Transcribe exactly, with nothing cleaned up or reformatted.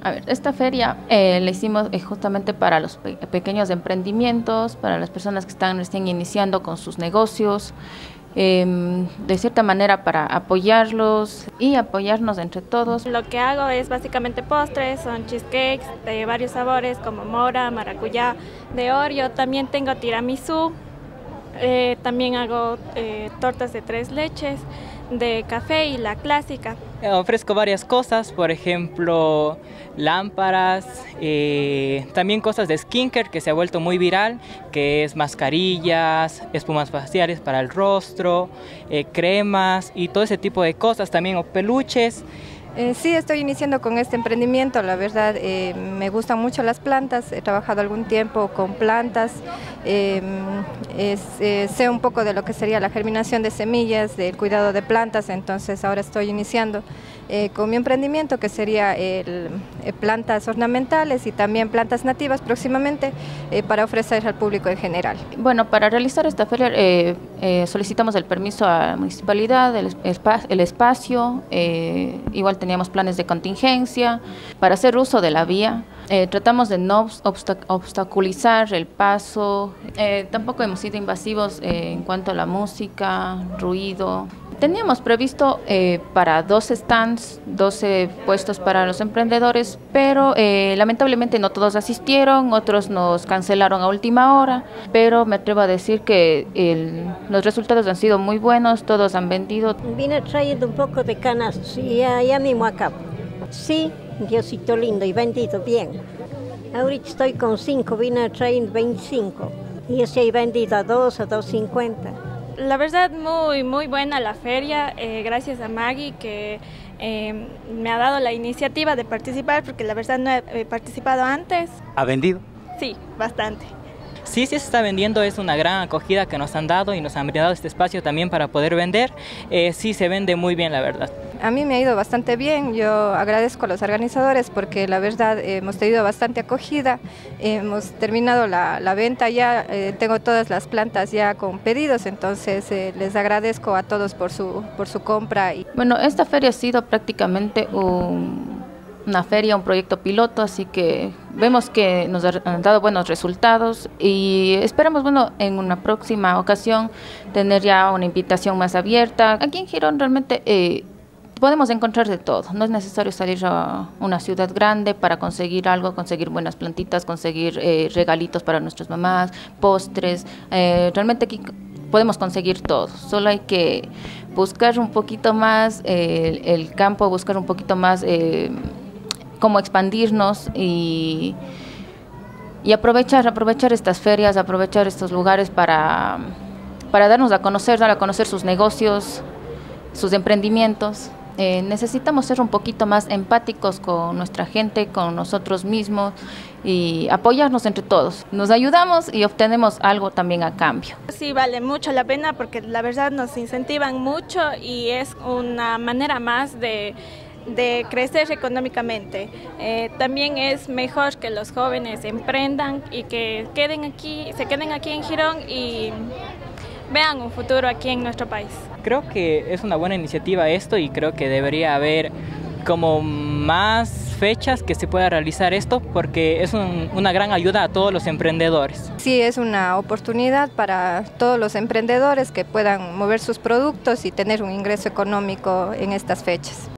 A ver, esta feria eh, la hicimos eh, justamente para los pe pequeños emprendimientos, para las personas que están recién iniciando con sus negocios, eh, de cierta manera para apoyarlos y apoyarnos entre todos. Lo que hago es básicamente postres, son cheesecakes de varios sabores como mora, maracuyá, de Oreo, también tengo tiramisú, eh, también hago eh, tortas de tres leches, de café y la clásica. Ofrezco varias cosas, por ejemplo, lámparas, eh, también cosas de skincare que se ha vuelto muy viral, que es mascarillas, espumas faciales para el rostro, eh, cremas y todo ese tipo de cosas, también o peluches. Eh, sí, estoy iniciando con este emprendimiento, la verdad eh, me gustan mucho las plantas, he trabajado algún tiempo con plantas, eh, es, eh, sé un poco de lo que sería la germinación de semillas, del cuidado de plantas, entonces ahora estoy iniciando eh, con mi emprendimiento que sería el, eh, plantas ornamentales y también plantas nativas próximamente eh, para ofrecer al público en general. Bueno, para realizar esta feria eh, eh, solicitamos el permiso a la municipalidad, el, el espacio, eh, igual teníamos planes de contingencia para hacer uso de la vía. Eh, tratamos de no obstaculizar el paso, eh, tampoco hemos sido invasivos eh, en cuanto a la música, ruido. Teníamos previsto eh, para doce stands, doce puestos para los emprendedores, pero eh, lamentablemente no todos asistieron, otros nos cancelaron a última hora, pero me atrevo a decir que el, los resultados han sido muy buenos, todos han vendido. Vine trayendo un poco de canastos y ya, ya mismo acabo. Sí, Diosito lindo y vendido bien. Ahorita estoy con cinco, vine trayendo veinticinco y ese he vendido a dos, a dos cincuenta. La verdad muy muy buena la feria, eh, gracias a Maggie que eh, me ha dado la iniciativa de participar porque la verdad no he, he participado antes. ¿Ha vendido? Sí, bastante. Sí, sí se está vendiendo, es una gran acogida que nos han dado y nos han brindado este espacio también para poder vender. Eh, sí se vende muy bien, la verdad. A mí me ha ido bastante bien, yo agradezco a los organizadores porque la verdad eh, hemos tenido bastante acogida, eh, hemos terminado la, la venta ya, eh, tengo todas las plantas ya con pedidos, entonces eh, les agradezco a todos por su, por su compra. Bueno, esta feria ha sido prácticamente un... una feria, un proyecto piloto, así que vemos que nos han dado buenos resultados y esperamos, bueno, en una próxima ocasión tener ya una invitación más abierta. Aquí en Girón realmente eh, podemos encontrar de todo, no es necesario salir a una ciudad grande para conseguir algo, conseguir buenas plantitas, conseguir eh, regalitos para nuestras mamás, postres, eh, realmente aquí podemos conseguir todo, solo hay que buscar un poquito más eh, el, el campo, buscar un poquito más eh, cómo expandirnos y, y aprovechar, aprovechar estas ferias, aprovechar estos lugares para, para darnos a conocer, dar a conocer sus negocios, sus emprendimientos. Eh, necesitamos ser un poquito más empáticos con nuestra gente, con nosotros mismos y apoyarnos entre todos. Nos ayudamos y obtenemos algo también a cambio. Sí, vale mucho la pena porque la verdad nos incentivan mucho y es una manera más de de crecer económicamente. Eh, también es mejor que los jóvenes emprendan y que queden aquí, se queden aquí en Girón y vean un futuro aquí en nuestro país. Creo que es una buena iniciativa esto y creo que debería haber como más fechas que se pueda realizar esto porque es un, una gran ayuda a todos los emprendedores. Sí, es una oportunidad para todos los emprendedores que puedan mover sus productos y tener un ingreso económico en estas fechas.